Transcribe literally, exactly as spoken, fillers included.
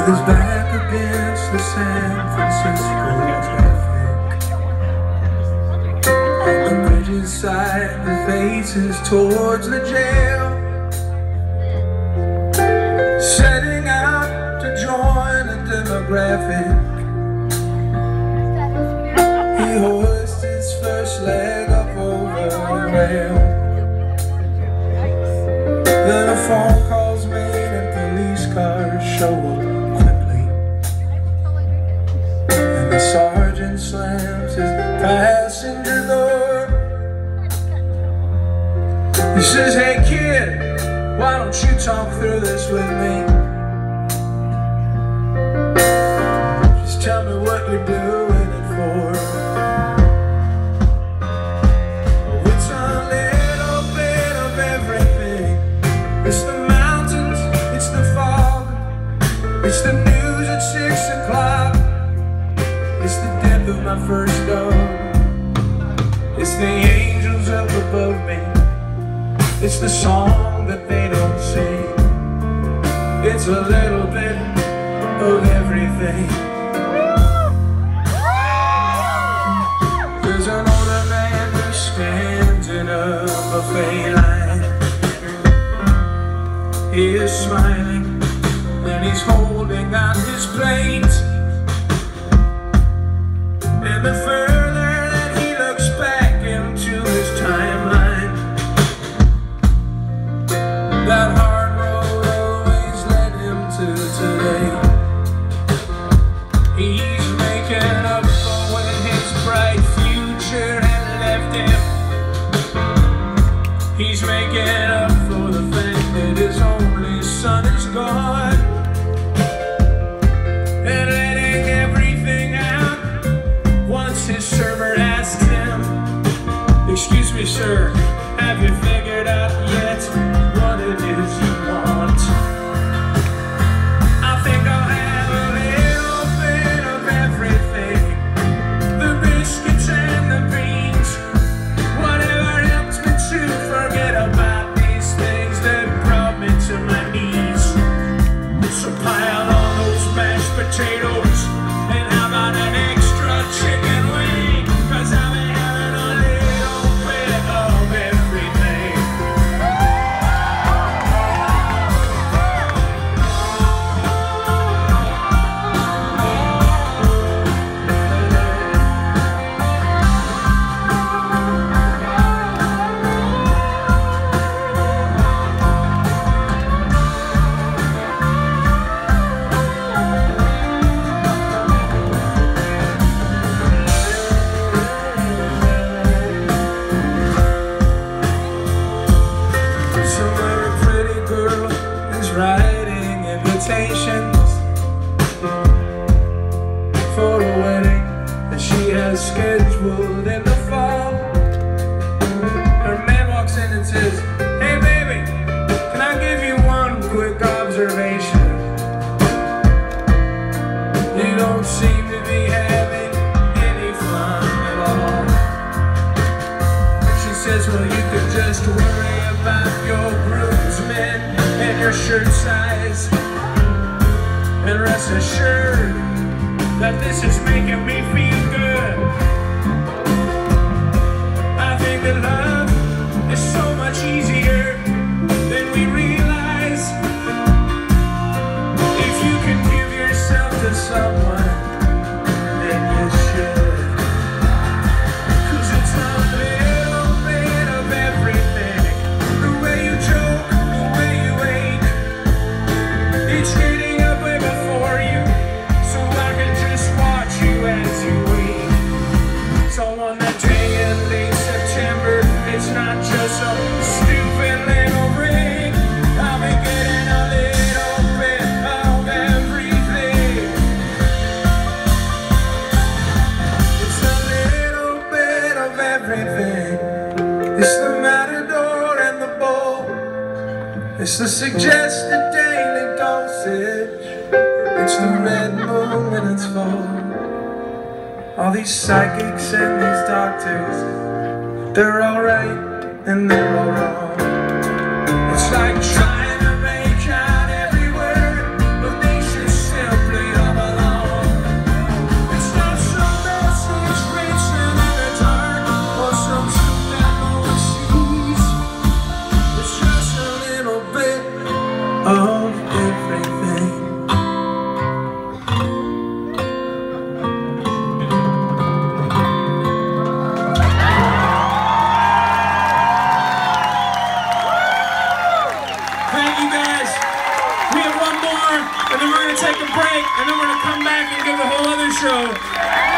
with his back against the San Francisco traffic. On the bridge's side, the faces towards the jail, setting out to join a demographic. He hoists his first leg up over the rail. Then a phone call's made and police cars show up quickly, and the sergeant slams his passenger door. He says, "Hey kid, why don't you talk through this with me? Just tell me what you're doing it for." It's the mountains, it's the fog, it's the news at six o'clock, it's the death of my first dog, it's the angels up above me, it's the song that they don't sing, it's a little bit of everything. There's an older man who stands in a buffet line. He is smiling and he's holding out his plate. And the further that he looks back into his timeline, that hard road always led him to today. He's making up for when his bright future had left him. He's making up for the fact that his only son is gone, and letting everything out once his server asked him, "Excuse me, sir, have you figured out yet what it is you want?" I think I'll have a little bit of everything, the biscuits and the beans, whatever helps me to forget about these things that brought me to my knees. So pile on those mashed potatoes, and how about an extra chicken wing? 'Cause I've been having a little bit of everything. Writing invitations for a wedding that she has scheduled in the fall. Her man walks in and says, "Hey baby, can I give you one quick observation? You don't seem to be having any fun at all." She says, "Well, you could just worry about your groomsmen and your shirt size, and rest assured that this is making me feel good. I think that love is so much easier than we realize. If you can give yourself to someone, then you should. 'Cause it's a little bit of everything, the way you joke, the way you ache, it's getting up way before you, so I can just watch you as you wait." So on that day in late September, it's not just some stupid little ring. I'll be getting a little bit of everything. It's a little bit of everything. It's the matador and the bull, it's the suggested daily dosage, it's the red moon when it's full. All these psychics and these doctors, they're all right and they're all wrong. It's like trying to make out every word, but they should simply of everything. Thank you guys. We have one more, and then we're going to take a break, and then we're going to come back and give a whole other show.